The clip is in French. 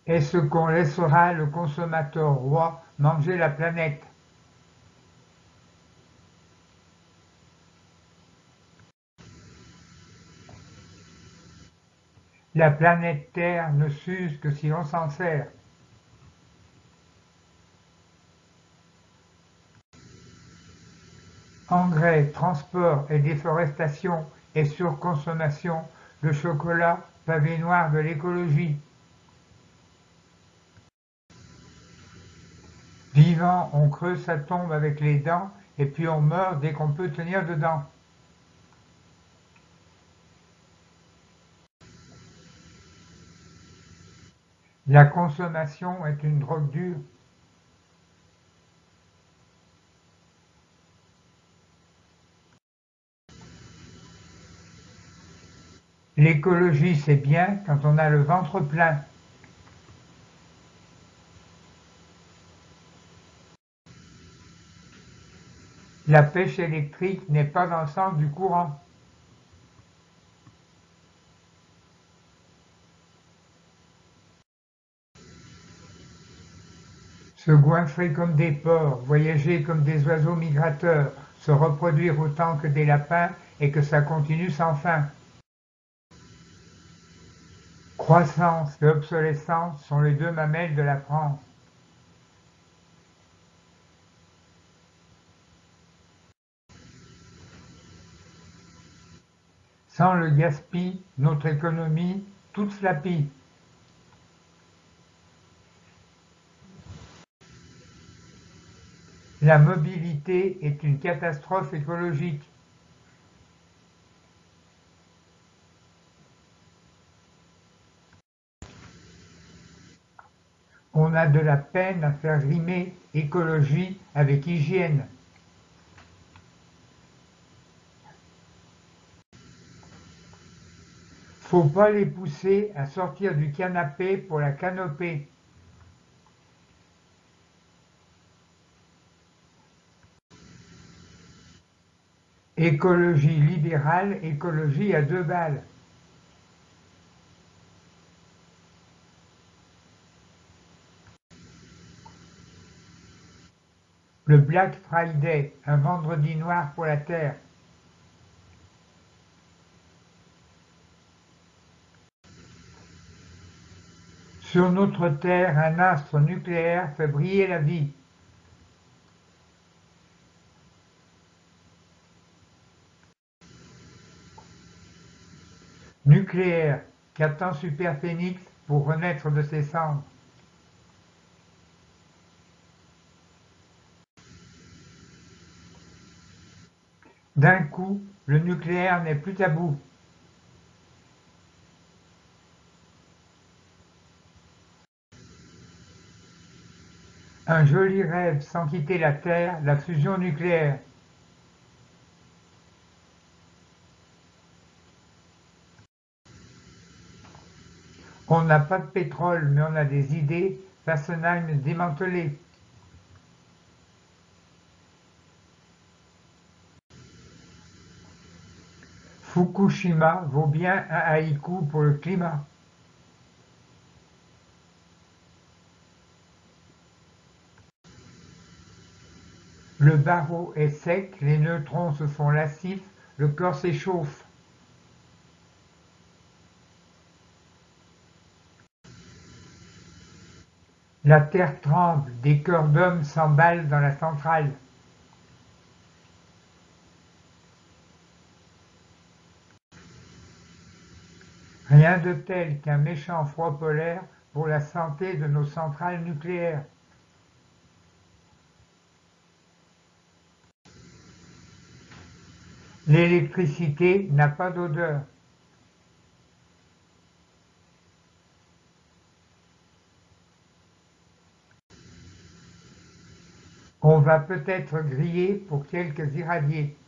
Est-ce qu'on laissera le consommateur roi manger la planète? La planète Terre ne s'use que si l'on s'en sert. Engrais, transport et déforestation et surconsommation, le chocolat, pavé noir de l'écologie. Vivant, on creuse sa tombe avec les dents et puis on meurt dès qu'on peut tenir dedans. La consommation est une drogue dure. L'écologie, c'est bien quand on a le ventre plein. La pêche électrique n'est pas dans le sens du courant. Se goinfrer comme des porcs, voyager comme des oiseaux migrateurs, se reproduire autant que des lapins et que ça continue sans fin. Croissance et obsolescence sont les deux mamelles de la France. Sans le gaspille, notre économie toute flapie. La mobilité est une catastrophe écologique. On a de la peine à faire rimer écologie avec hygiène. Faut pas les pousser à sortir du canapé pour la canopée. Écologie libérale, écologie à deux balles. Le Black Friday, un vendredi noir pour la Terre. Sur notre Terre, un astre nucléaire fait briller la vie. Nucléaire, qu'attend Super Phénix pour renaître de ses cendres? D'un coup, le nucléaire n'est plus tabou. Un joli rêve sans quitter la Terre, la fusion nucléaire. On n'a pas de pétrole, mais on a des idées. Fessenheim démantelé. Fukushima vaut bien un haïku pour le climat. Le barreau est sec, les neutrons se font lascifs, le corps s'échauffe. La terre tremble, des cœurs d'hommes s'emballent dans la centrale. Rien de tel qu'un méchant froid polaire pour la santé de nos centrales nucléaires. L'électricité n'a pas d'odeur. On va peut-être griller pour quelques irradiés.